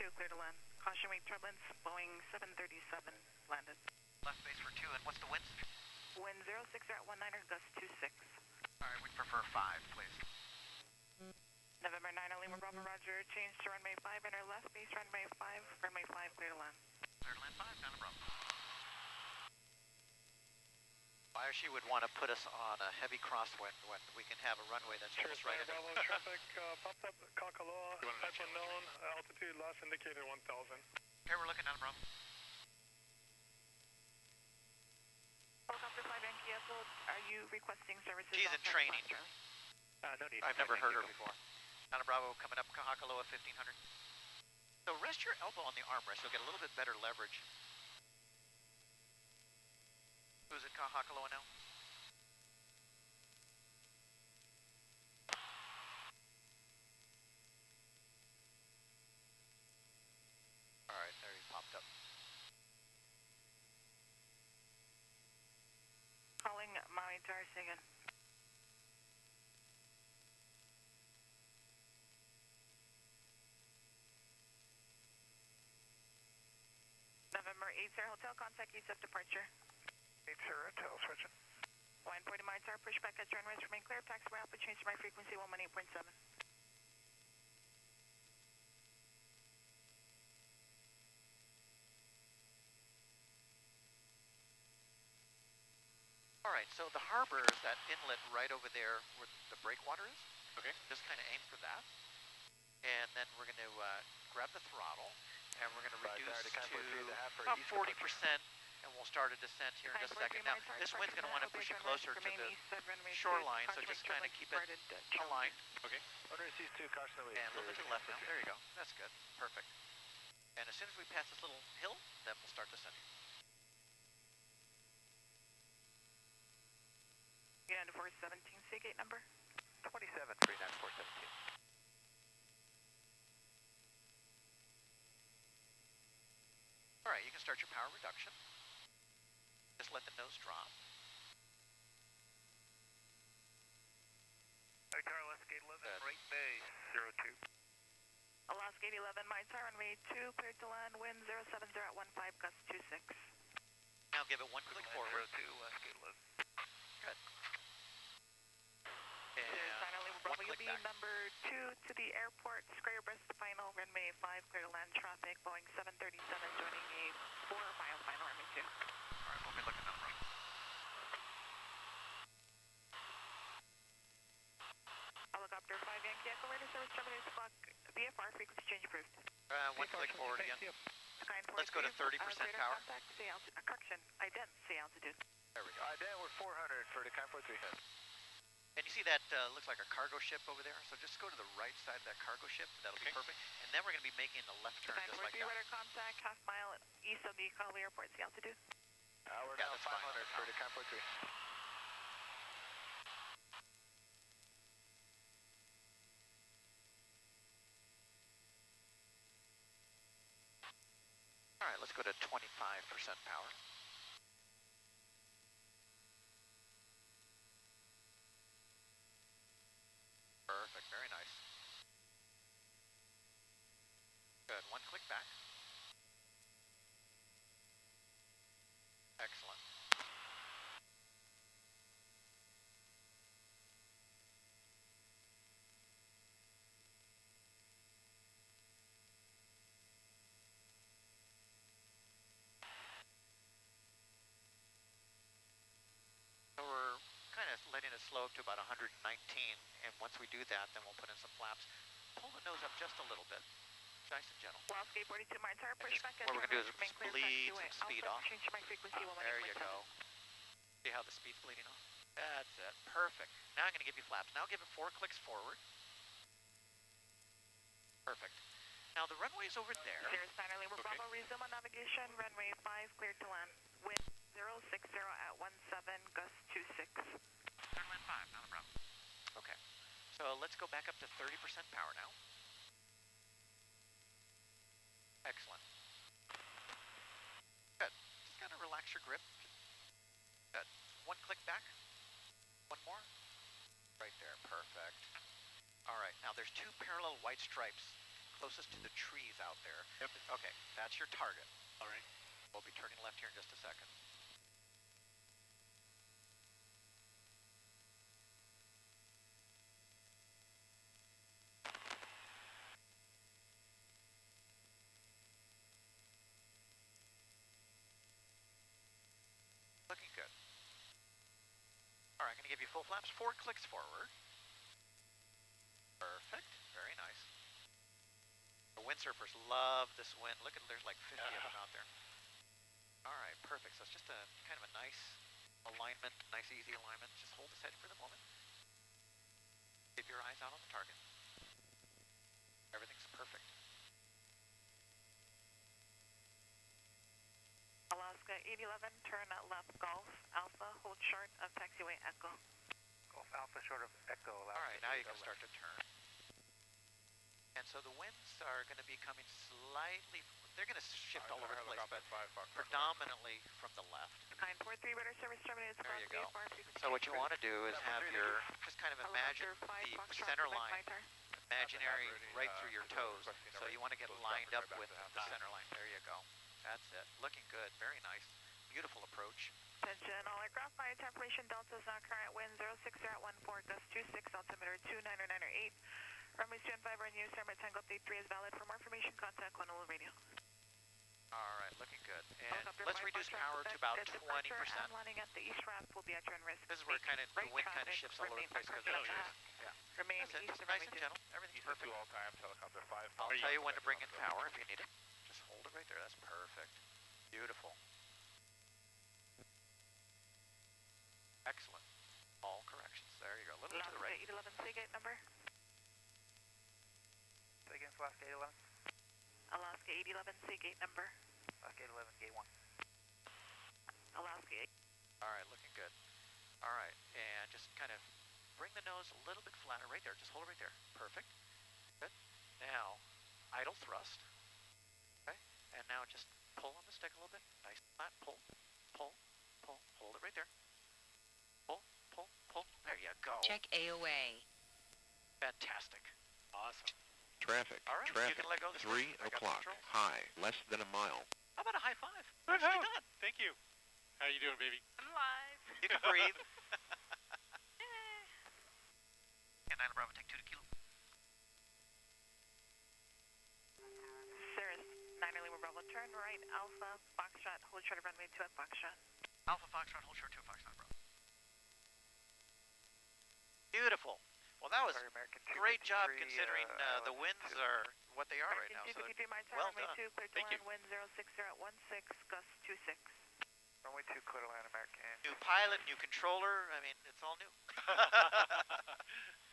clear to land. Caution wake turbulence, Boeing 737 landed. Left base for 2, and what's the winds? Wind 06 at 19er, gust 26. Alright, we'd prefer 5, please. November 9, Lima Bravo, roger. Change to runway 5, enter left base, runway 5, runway 5, clear to land. Clear to land 5, down to Bravo. Fire, she would want to put us on a heavy crosswind when we can have a runway that's almost right in it. Bravo, traffic popped up at Kahului, type unknown, altitude last indicated 1,000. Okay, we're looking down to Bravo. Helicopter 5 NKSO, are you requesting services? She's in training. No need. I've never heard her before. Down to Bravo, coming up Kahului 1500. So rest your elbow on the armrest, you'll get a little bit better leverage. Who's at Kahului now? Alright, there he popped up. Calling Maui Tower, say again. November 80 Hotel, contact east of departure. 80 Hotel, switching. 140 Maui Tower, push back at runways, remain clear, taxiway output, change to my frequency 118.7. Alright, so the harbor is that inlet right over there where the breakwater is. Okay. Just kind of aim for that. And then we're going to grab the throttle, and we're going to reduce to about 40%, and we'll start a descent here in just a second. Now, this wind's going to want to push you closer to the shoreline, so just kind of keep it aligned. Okay. Under C2, caution the way. And a little bit to the left now. There you go. That's good. Perfect. And as soon as we pass this little hill, then we'll start descending. United 417, Seagate number? 27, 39417. Alright, you can start your power reduction. Just let the nose drop. Alaska 11, right base, 02. Alaska 11, my tower, runway 2, cleared to land, wind 070 at 15, gust 26. Now give it one click forward. 02, Alaska 11. Good. And Finally, one you'll click be back. number 2 to the airport, square breast final, runway 5, clear to land traffic, Boeing 737 joining a 4-mile final, runway 2. Alright, we'll be looking down the road. Helicopter 5 Yankee Echo, radio service terminates clock, VFR frequency change approved. One click forward again. Let's go to 30% power. Contact, say altitude, correction, ident, say altitude. There we go. Then we're 400 for the Kahului 3 head. And you see that looks like a cargo ship over there? So just go to the right side of that cargo ship. That'll be perfect. And then we're going to be making the left turn just like that. Radar contact, half mile east of the Kahului Airport, see altitude. We're now 500 for the Kahului 3. Alright, let's go to 25% power. Perfect, very nice. Good, one click back. Excellent. So we're kind of letting it slow up to about 119, and once we do that, then we'll put in some flaps. Pull the nose up just a little bit, nice and gentle. Wildskate 42, my entire push back at what we're going to do is bleed some speed off. Change my frequency 118.7. There you go. See how the speed's bleeding off? That's it, perfect. Now I'm going to give you flaps. Now give it 4 clicks forward. Perfect. Now the runway's over there. There's Niner Lima Bravo, resume on navigation, runway 5, cleared to land. Wind 060 at 17, gust 26. Clear to land 5, not a problem. Okay, so let's go back up to 30% power now. Excellent. Good. Just kind of relax your grip. Good. One click back. One more. Right there. Perfect. All right. Now there's 2 parallel white stripes closest to the trees out there. Yep. Okay, that's your target. All right. We'll be turning left here in just a second. Looking good. All right, I'm going to give you full flaps, 4 clicks forward. Perfect, very nice. The windsurfers love this wind. Look at, there's like 50 of them out there. All right, perfect. So it's just a kind of a nice alignment, nice easy alignment. Just hold this head for the moment. Keep your eyes out on the target. Everything's perfect. Alaska 811, turn left Golf Alpha, hold short of taxiway Echo. Golf Alpha short of Echo. All right, now you can start to turn. And so the winds are going to be coming slightly, they're going to shift all over the place, but predominantly from the left. 943, radar service terminated. There you go. So what you want to do is have your, just kind of imagine the center line, imaginary right through your toes. So you want to get lined up with the center line. There you go. That's it. Looking good. Very nice. Beautiful approach. Attention, all aircraft, my information Delta is now current wind 060 at 14, gust 26, altimeter 29908. Runway 215, run use, Airman Tango update 3 is valid. For more information, contact Honolulu Radio. All right, looking good. And let's reduce power to about 20%. Landing at the east ramp will be at your risk. This is where kind of the wind kind of shifts all over the place because of the yeah. Remain that's east it. of Nice and gentle. Everything's perfect. all times, helicopter 5. I'll tell you when to bring in power if you need it. Just hold it right there. That's perfect. Beautiful. Excellent. All corrections. There you go. A little bit to the right. 811 Seagate number. Say again, Alaska 811. Alaska 811 Seagate number. Alaska 811, gate 1. Alaska 8. All right, looking good. All right, and just kind of bring the nose a little bit flatter right there. Just hold it right there. Perfect. Good. Now, idle thrust. Okay. And now just pull on the stick a little bit. Nice flat. Pull, pull, pull. Hold it right there. Pull, pull, pull. There you go. Check AOA. Fantastic. Awesome. Traffic. All right, Traffic. you can let go of the 3 o'clock. High. Less than a mile. How about a high five? Nicely done. Thank you. How you doing, baby? I'm alive. You can breathe. And 9 Bravo, take 2 to Kilo. Cirrus 9 Lima Bravo, turn right Alpha Foxtrot, hold short of runway 2 at Foxtrot. Alpha Foxtrot, hold short 2 Foxtrot, Bravo. Beautiful. Well, that was great job considering the winds are what they are right now. So well done. Thank you. Wind 060 at 16, gust 26. Runway 2, clear to land, American. New pilot, new controller. I mean, it's all new.